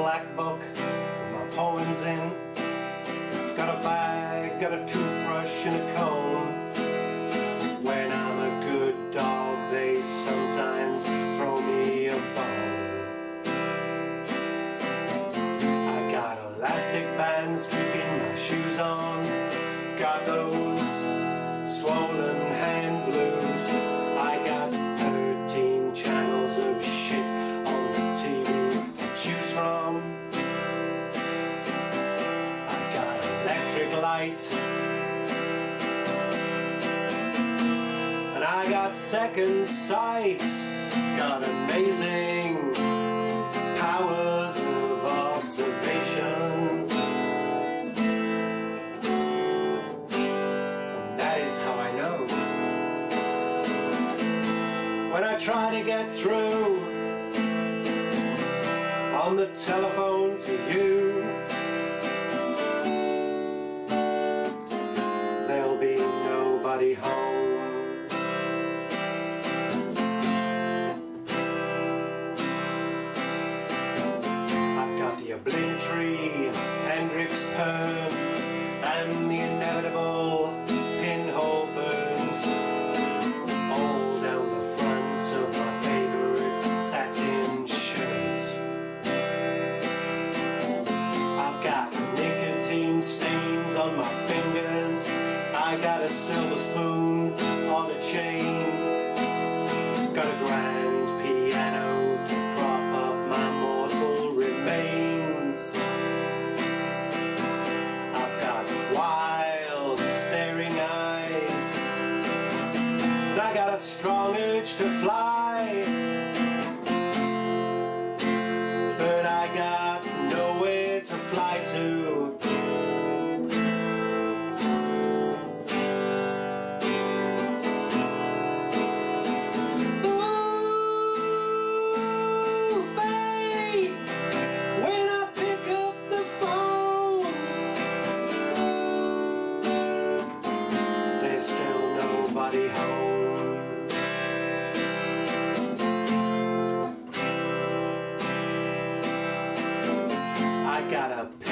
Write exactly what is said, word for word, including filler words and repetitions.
black book with my poems in. Got a bag, got a toothbrush and a comb. When I'm a good dog, they sometimes throw me a bone. I got elastic bands keeping my shoes on. Got those swollen hand blues. I got thirteen channels of shit on the T V to choose from. I got electric lights, and I got second sight. Got amazing powers of observation. When I try to get through on the telephone to you, there'll be nobody home. I've got the obligatory Hendrix perm and the inevitable pinhole burns all down the front of my favorite satin shirt. I've got nicotine stains on my fingers. I got a silver spoon on a chain. Got a grand piano to prop up my mortal remains. I've got wild staring eyes. I got a strong urge to fly, but I got nowhere to fly to. Ooh, babe, when I pick up the phone, there's still nobody home. I got a